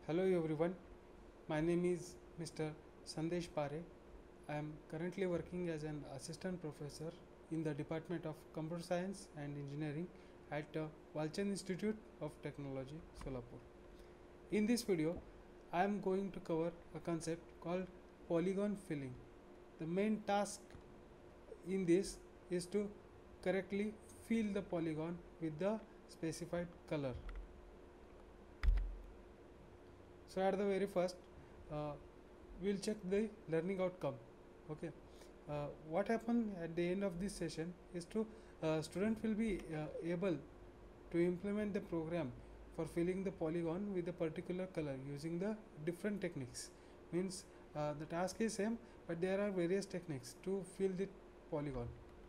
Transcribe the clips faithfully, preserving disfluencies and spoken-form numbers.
Hello everyone, my name is Mister Sandesh Pare. I am currently working as an assistant professor in the Department of Computer Science and Engineering at uh, Walchand Institute of Technology, Solapur. In this video, I am going to cover a concept called Polygon Filling. The main task in this is to correctly fill the polygon with the specified color. So at the very first, uh, we'll check the learning outcome. Okay, uh, what happened at the end of this session is to uh, student will be uh, able to implement the program for filling the polygon with a particular color using the different techniques. Means uh, the task is same, but there are various techniques to fill the polygon.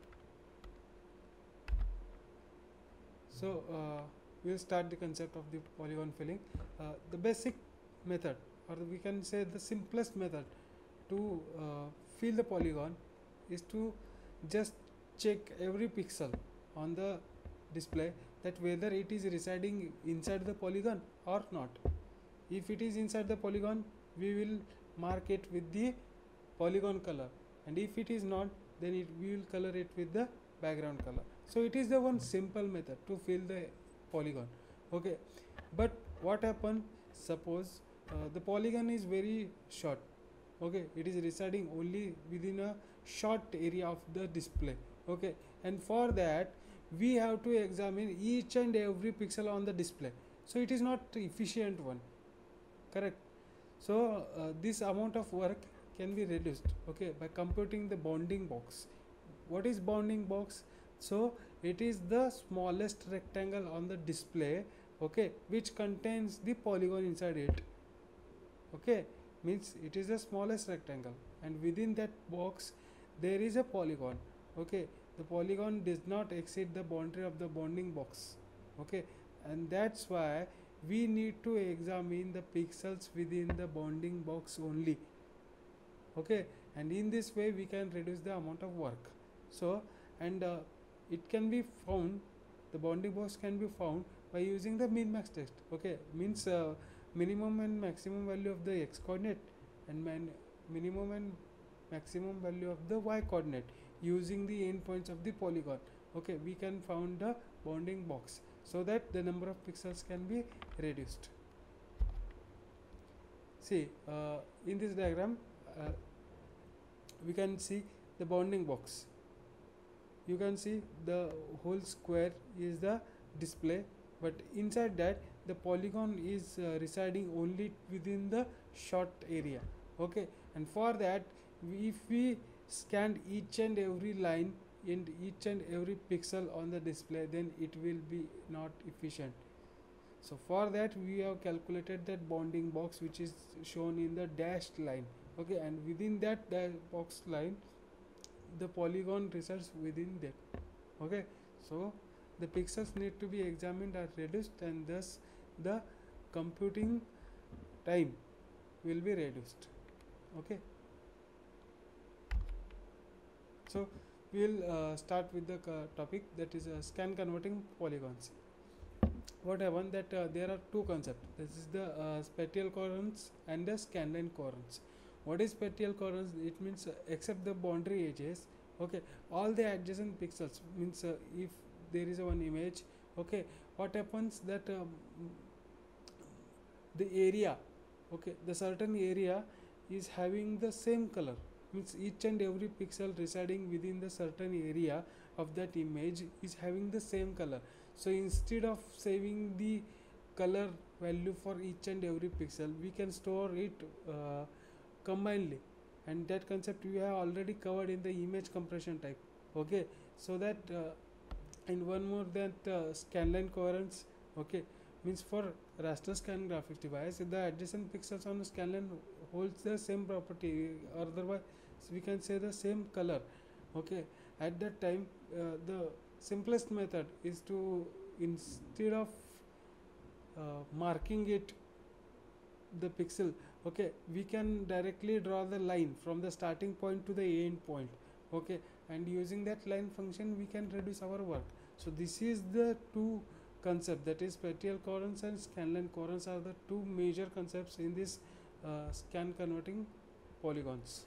So uh, we'll start the concept of the polygon filling. Uh, the basic method, or we can say the simplest method to uh, fill the polygon is to just check every pixel on the display that whether it is residing inside the polygon or not. If it is inside the polygon, we will mark it with the polygon color, and if it is not, then it we will color it with the background color. So it is the one simple method to fill the polygon. Okay, but what happen, suppose uh, the polygon is very short. Okay, it is residing only within a short area of the display. Okay, and for that we have to examine each and every pixel on the display, so it is not efficient one, correct? So uh, this amount of work can be reduced, okay, by computing the bounding box. What is bounding box? So it is the smallest rectangle on the display, okay, which contains the polygon inside it. Okay, means it is the smallest rectangle, and within that box there is a polygon. Okay, the polygon does not exceed the boundary of the bounding box. Okay, and that's why we need to examine the pixels within the bounding box only. Okay, and in this way we can reduce the amount of work. So and uh, it can be found, the bounding box can be found by using the min max test. Okay, means uh, minimum and maximum value of the x coordinate and man minimum and maximum value of the y coordinate using the endpoints of the polygon. Okay, we can found the bounding box so that the number of pixels can be reduced. See, uh, in this diagram uh, we can see the bounding box. You can see the whole square is the display, but inside that the polygon is uh, residing only within the short area. Okay, and for that we, if we scan each and every line and each and every pixel on the display, then it will be not efficient. So for that we have calculated that bounding box, which is shown in the dashed line. Okay, and within that dash box line the polygon resides within that. Okay, so the pixels need to be examined or reduced, and thus the computing time will be reduced. Okay, so we will uh, start with the uh, topic, that is uh, scan converting polygons. What happened that uh, there are two concepts. This is the uh, spatial coherence and the scanline coherence. What is spatial coherence? It means uh, except the boundary edges, okay, all the adjacent pixels, means uh, if there is a one image, okay, what happens that um, the area, okay, the certain area is having the same color, means each and every pixel residing within the certain area of that image is having the same color. So instead of saving the color value for each and every pixel, we can store it uh, combinedly, and that concept we have already covered in the image compression type. Okay, so that uh, and one more, that uh, scanline coherence, okay, means for raster scan graphics device, the adjacent pixels on the scanline holds the same property, otherwise we can say the same color. Okay, at that time uh, the simplest method is to, instead of uh, marking it the pixel, okay, we can directly draw the line from the starting point to the end point. Okay, and using that line function we can reduce our work. So this is the two concept, that is spatial coherence and scanline coherence are the two major concepts in this uh, scan converting polygons.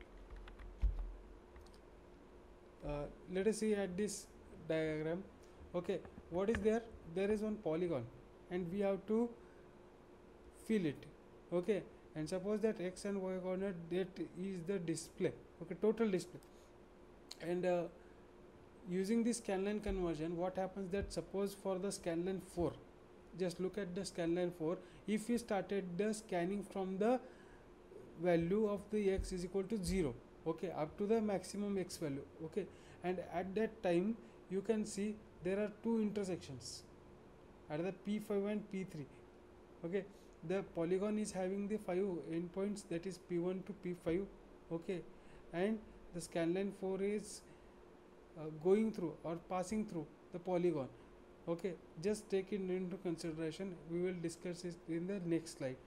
Uh, let us see at this diagram. Okay, what is there? There is one polygon and we have to fill it. Okay, and suppose that x and y coordinate, that is the display, okay, total display. And uh, using this scanline conversion, what happens that suppose for the scanline four, just look at the scanline four, if we started the scanning from the value of the x is equal to zero, okay, up to the maximum x value, okay, and at that time you can see there are two intersections at the P five and P three, okay. The polygon is having the five endpoints, that is P one to P five, okay, and the scanline four is uh, going through or passing through the polygon, okay. Just take it into consideration, we will discuss it in the next slide,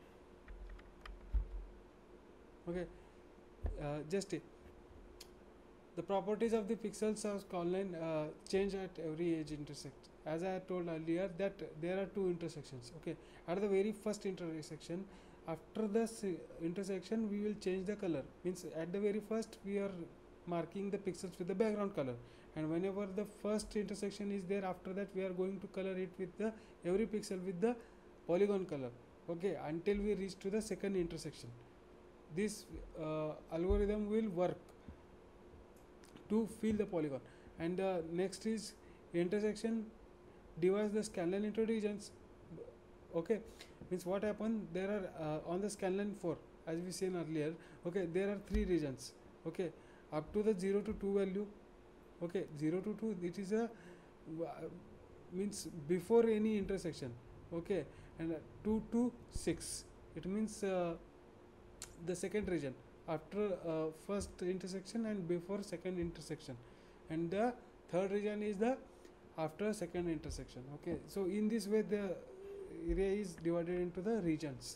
okay. Uh, just it. The properties of the pixels of scanline uh, change at every edge intersect. As I told earlier that there are two intersections, okay. At the very first intersection, after the intersection we will change the color, means at the very first we are marking the pixels with the background color, and whenever the first intersection is there, after that we are going to color it with the every pixel with the polygon color, okay, until we reach to the second intersection. This uh, algorithm will work to fill the polygon. And uh, next is intersection divides the scanline into regions, okay, means what happened, there are uh, on the scanline four, as we seen earlier, okay, there are three regions, okay, up to the zero to two value, okay, zero to two, it is a uh, means before any intersection, okay, and uh, two to six, it means uh, the second region after uh, first intersection and before second intersection, and the third region is the after second intersection, okay. So in this way the area is divided into the regions.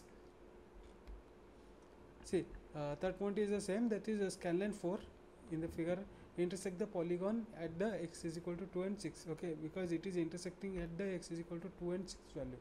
See, uh, third point is the same, that is a scanline four in the figure intersect the polygon at the x is equal to two and six, okay, because it is intersecting at the x is equal to two and six value.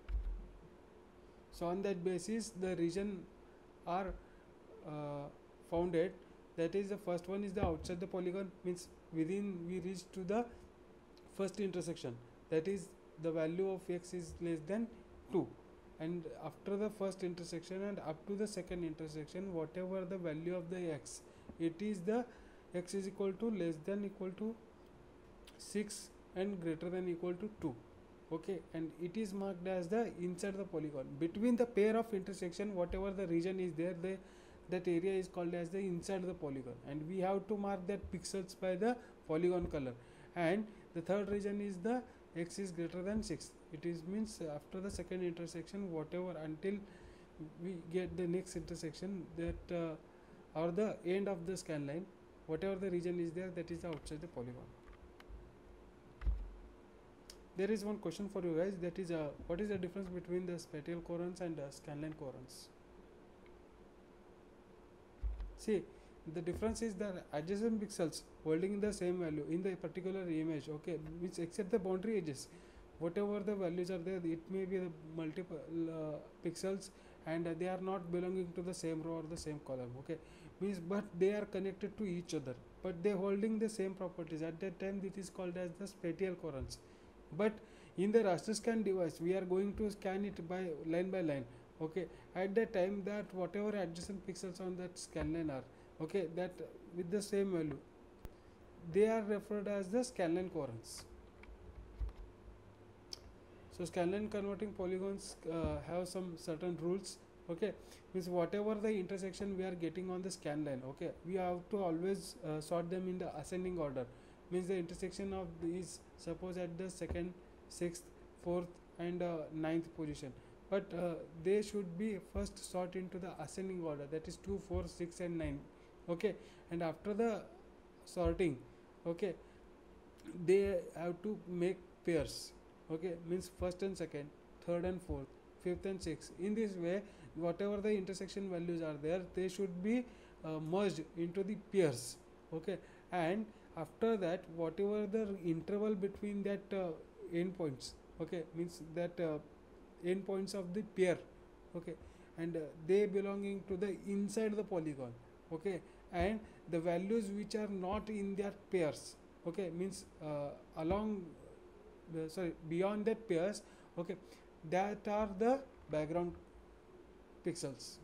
So on that basis the region are uh, founded, that is the first one is the outside the polygon, means within we reach to the first intersection, that is the value of x is less than two, and after the first intersection and up to the second intersection, whatever the value of the x, it is the x is equal to less than equal to six and greater than equal to two, okay, and it is marked as the inside the polygon. Between the pair of intersection, whatever the region is there, the that area is called as the inside the polygon, and we have to mark that pixels by the polygon color. And the third region is the x is greater than six, it is means after the second intersection, whatever until we get the next intersection, that uh, or the end of the scan line, whatever the region is there, that is the outside the polygon. There is one question for you guys, that is uh, what is the difference between the spatial coherence and uh, scanline coherence? See, the difference is the adjacent pixels holding the same value in the particular image, okay, which except the boundary edges, whatever the values are there, it may be the multiple uh, pixels, and uh, they are not belonging to the same row or the same column, okay, means but they are connected to each other, but they holding the same properties. At that time it is called as the spatial coherence. But in the raster scan device, we are going to scan it by line by line, okay, at that time that whatever adjacent pixels on that scan line are, okay, that with the same value, they are referred as the scanline coherence. So scanline converting polygons uh, have some certain rules, okay, means whatever the intersection we are getting on the scan line, okay, we have to always uh, sort them in the ascending order, means the intersection of these, suppose at the second, sixth, fourth and uh, ninth position, but uh, they should be first sort into the ascending order, that is two, four, six and nine, okay, and after the sorting, okay, they have to make pairs, okay, means first and second, third and fourth, fifth and sixth. In this way, whatever the intersection values are there, they should be uh, merged into the pairs, okay, and after that whatever the interval between that uh, endpoints, okay, means that uh, endpoints of the pair, okay, and uh, they belonging to the inside the polygon, okay, and the values which are not in their pairs, okay, means uh, along uh, sorry beyond that pairs, okay, that are the background pixels.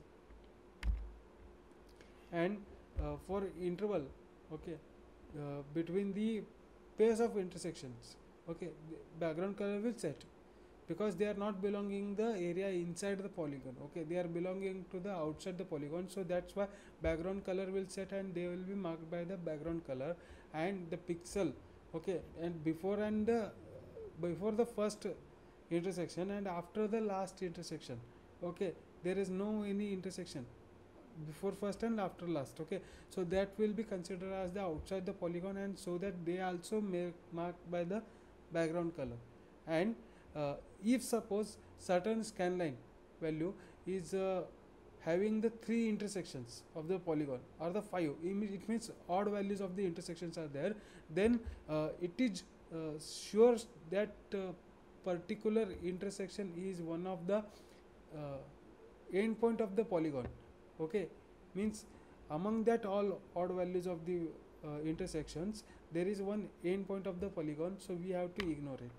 And uh, for interval, okay, uh, between the pairs of intersections, okay, the background color will set, because they are not belonging the area inside the polygon, okay, they are belonging to the outside the polygon, so that's why background color will set and they will be marked by the background color. And the pixel, okay, and before and uh, before the first intersection and after the last intersection, okay, there is no any intersection before first and after last, okay, so that will be considered as the outside the polygon, and so that they also make marked by the background color. And uh, if suppose certain scanline value is uh, having the three intersections of the polygon or the five, it means odd values of the intersections are there, then uh, it is uh, sure that uh, particular intersection is one of the uh, end point of the polygon, okay, means among that all odd values of the uh, intersections, there is one end point of the polygon, so we have to ignore it.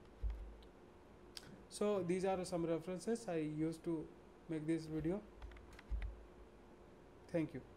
So these are some references I used to make this video. Thank you.